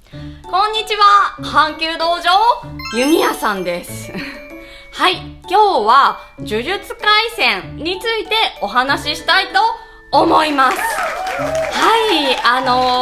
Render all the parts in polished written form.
こんにちは、阪急道場、弓矢さんです。はい、今日は呪術廻戦についてお話ししたいと思います。はい、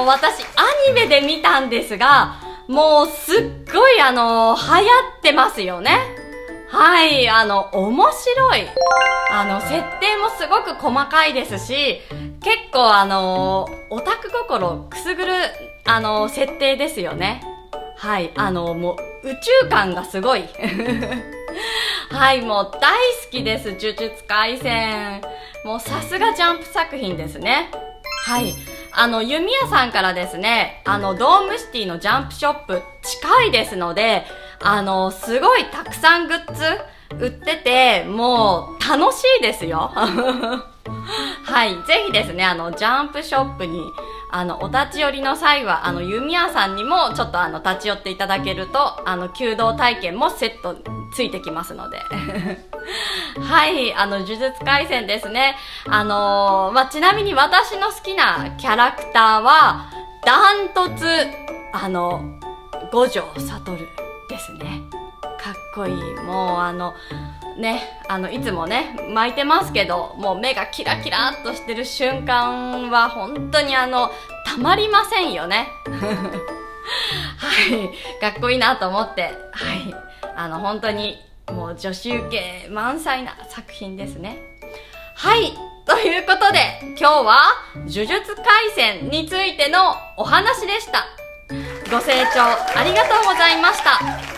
私アニメで見たんですが、もうすっごい流行ってますよね。はい、面白い。設定もすごく細かいですし、結構オタク心くすぐる、設定ですよね。はい、もう宇宙感がすごい。はい、もう大好きです、呪術廻戦。もうさすがジャンプ作品ですね。はい。弓矢さんからですね、ドームシティのジャンプショップ近いですので、すごいたくさんグッズ売ってて、もう楽しいですよ。はい。ぜひですね、ジャンプショップに、お立ち寄りの際は、弓矢さんにもちょっと立ち寄っていただけると、弓道体験もセットついてきますので。はい、呪術廻戦ですね。ちなみに私の好きなキャラクターは、ダントツ、五条悟ですね。かっこいい。もうね、いつもね、巻いてますけど、もう目がキラキラっとしてる瞬間は、本当にたまりませんよね。はい、かっこいいなと思って、はい、本当に、もう女子受け満載な作品ですね。はい、ということで、今日は、呪術廻戦についてのお話でした。ご清聴ありがとうございました。